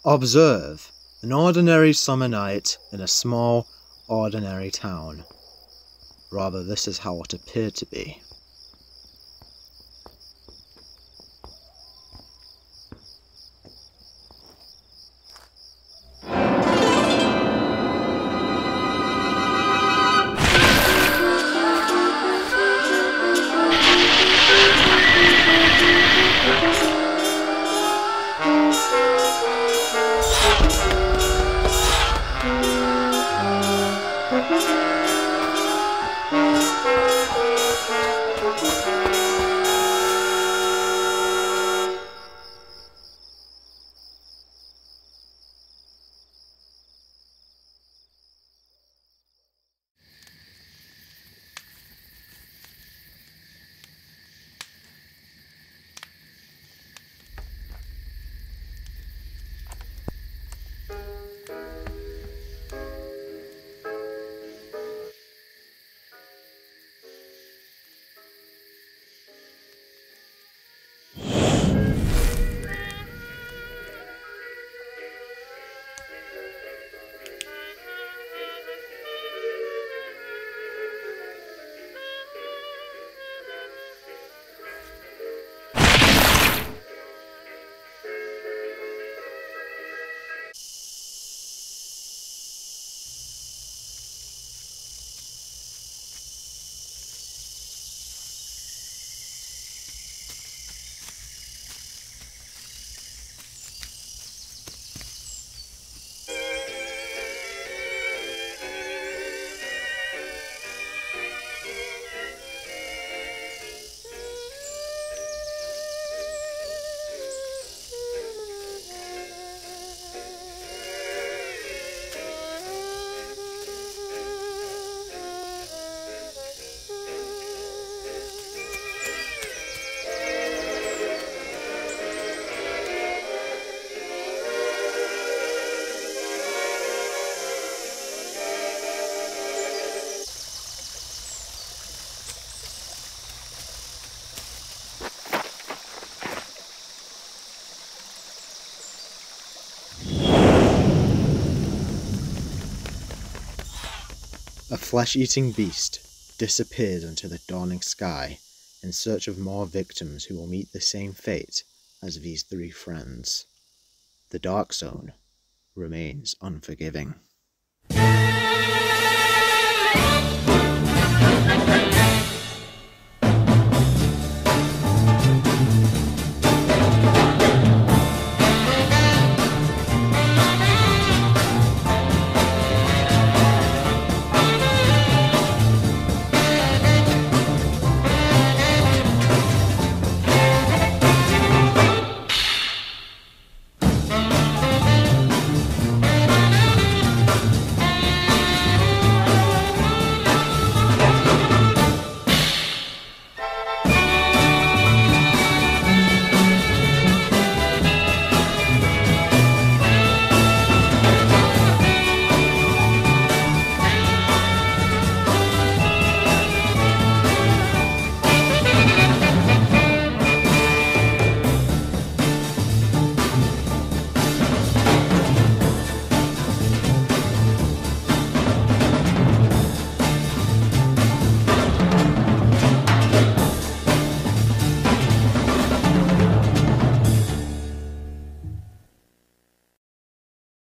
Observe an ordinary summer night in a small, ordinary town. Rather, this is how it appeared to be. A flesh-eating beast disappeared into the dawning sky in search of more victims who will meet the same fate as these three friends. The Dark Zone remains unforgiving.